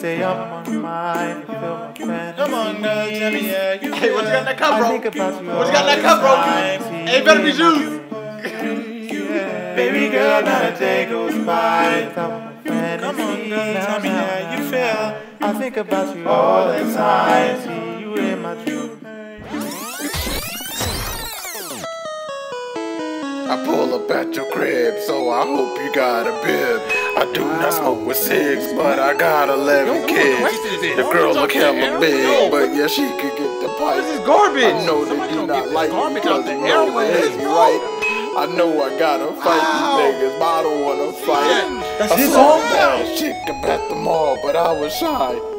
say I'm on your mind, you feel my fantasy. Come on, girl, tell me, yeah. Hey, what you got in that cup, bro? I think about you What you got in that cup, bro? Hey, it better be juice. Baby girl, not a day goes by without my fantasy. Come on, girl, tell me how you feel. I think about you all the time, see you in my dreams. I pull up at your crib, so I hope you got a bib. I do not smoke with cigs, but I got 11 kids. The girl look hella big, but yeah, she could get the pipe. This is garbage. I know they do not like me because you know it hit me right. I know I gotta fight these niggas, but I don't wanna fight. That's I his saw song that chick up at the mall, but I was shy.